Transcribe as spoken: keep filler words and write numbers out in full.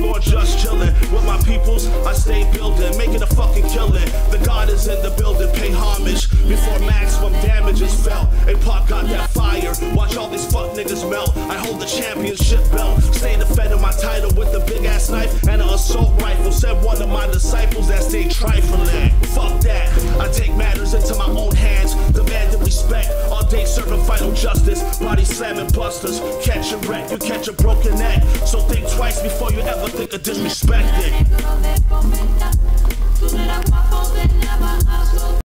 or just chilling. With my peoples, I stay building, making a fucking killing. The God is in the building, pay homage before maximum damage is felt. A Pop got that fire, watch all these fuck niggas melt. I hold the championship belt, stay defending my title with a big ass knife and an assault rifle. Said one of my disciples that stay trifling. Fuck that, I take matters into my own hands, demanding respect. All day serving final justice, body slamming busters. Catch a wreck, you catch a broken neck. So think twice before you ever think of disrespecting.